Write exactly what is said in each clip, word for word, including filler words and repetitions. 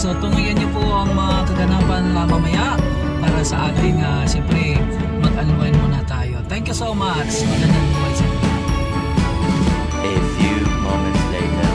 So tungayan niyo po ang mga kaganapan na mamaya para sa ating uh, siyempre mag-unwind muna tayo. Thank you so much. Magandang buhay sa inyo. A few moments later.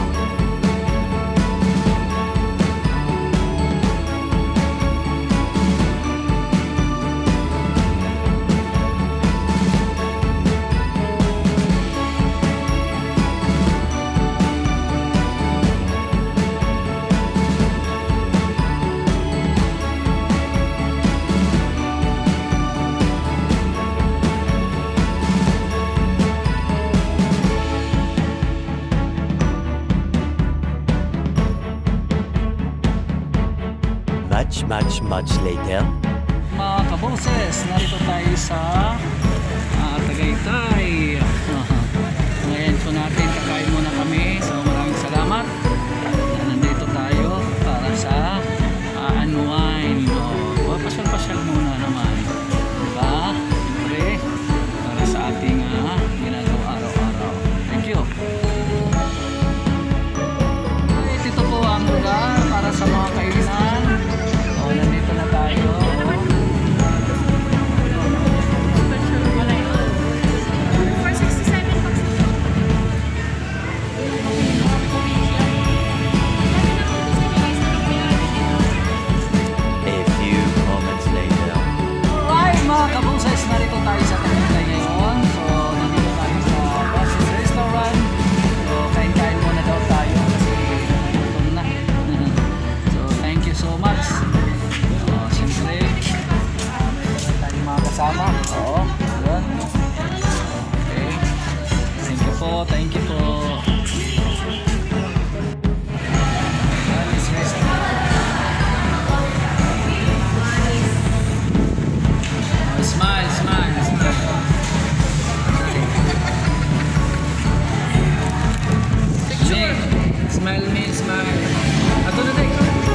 Much, much, much later. Mga kaboses, narito tayo sa uh, Tagaytay. Ngayon po natin, kakain muna kami. So maraming salamat na nandito tayo para sa uh, unwind. O, pasyal-pasyal muna naman. Diba? Siyempre, para sa ating uh, ginagawa araw-araw. Thank you. Ito po ang lugar para sa mga kainan. Nandito na tayo. A few moments later. Alright mga kaboses, narito tayo sa Tagaytay ngayon. So nandito tayo sa Bosses Restaurant. So kain-kain muna daw tayo kasi gutom na. So thank you so much. Kasama. Oo. Yun. Okay. Thank you po. Thank you po. Oh, smile, smile, smile. Me. Smile me, smile. Ato na tayo.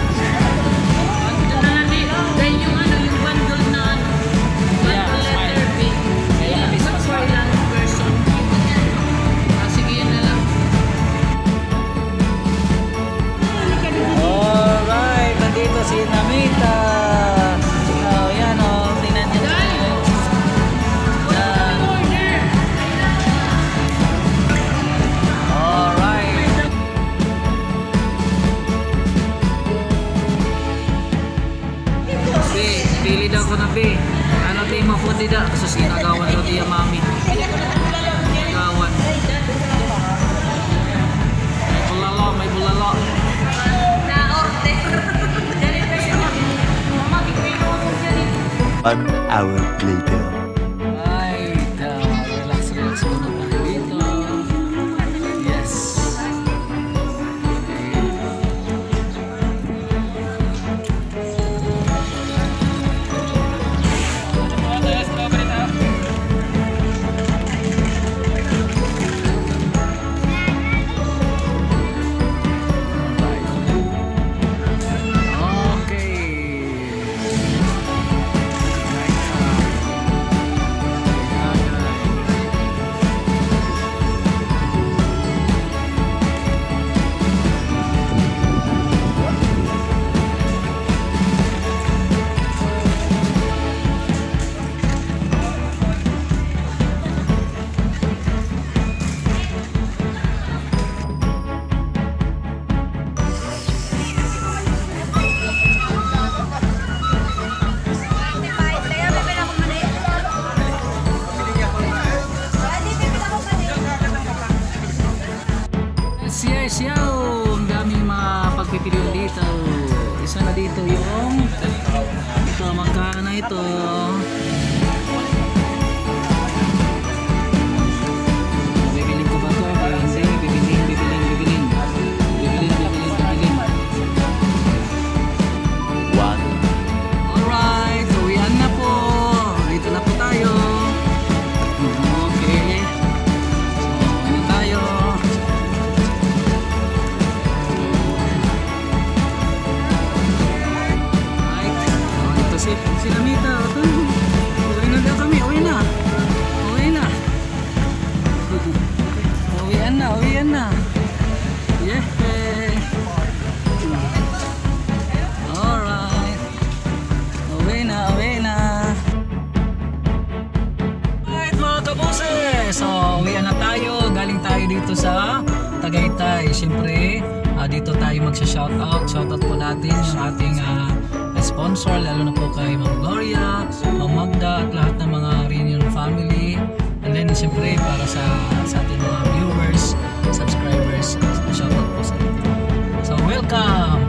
Si Namita. Oh, yan o. Oh. Tingnan niyo. Alright. B, pili daw ko na B. Ano di mo food dida? So sinagawan daw diya mami. Sinagawan. May bulalo, may bulalo. One hour later. Right, uh, relax, relax muna tayo dito. Yes. Yes, yes, ang daming mga pagpipilian dito. Isa na dito yung ito, magkano na ito. Bibilin ko ba ito? Hindi, bibilin, bibilin, bibilin. Bibilin, bibilin, bibilin. One. Alright, uwian na po. Dito na po tayo. Okay. So, ano tayo? Si, si Namita, ito. siyempre, uh, dito tayo magsha-shoutout. Shoutout po natin yung ating uh, sponsor, lalo na po kay Ma'am Gloria, Ma'am Magda, at lahat ng mga Reunion family. And then siyempre para sa, sa ating mga viewers, subscribers, shoutout po sa inyo. So welcome!